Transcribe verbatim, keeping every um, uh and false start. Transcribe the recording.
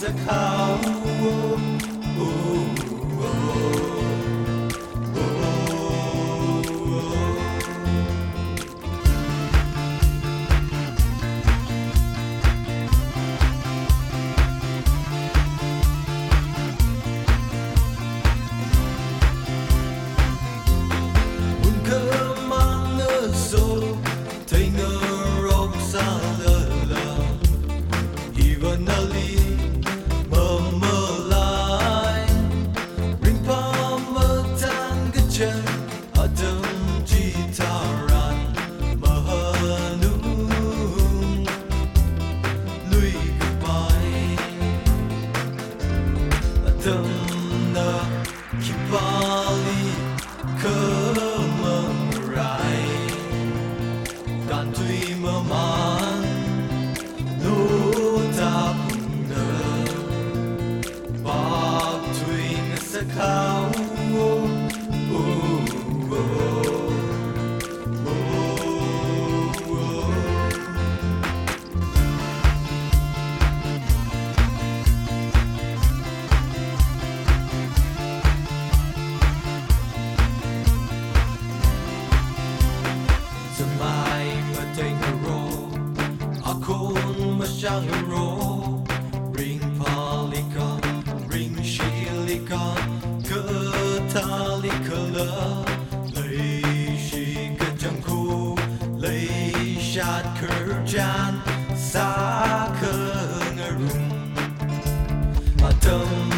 thei ngarok salala evanani mamalai ringpha mathan kachang atam jitaran Mahanung unglui kapai atam na khipakhali mangarai kanthui maman notha phung pakthui ngasak ringpha lika ringshilika kathalikala lấy shi kachang khu lấy shat kerjan sa ngarok atam